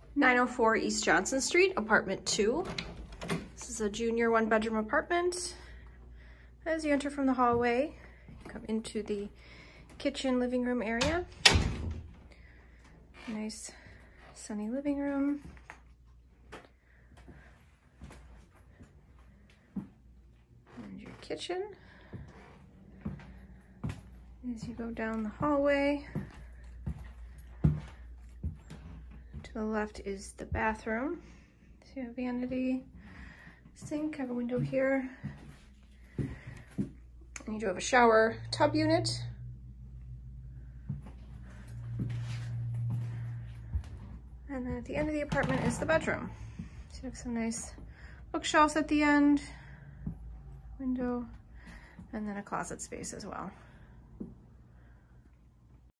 904 East Johnson Street, apartment 2. This is a junior 1-bedroom apartment. As you enter from the hallway, you come into the kitchen living room area. Nice sunny living room. And your kitchen. As you go down the hallway, to the left is the bathroom. So you have vanity, sink, have a window here. And you do have a shower tub unit. And then at the end of the apartment is the bedroom. So you have some nice bookshelves at the end, window, and then a closet space as well.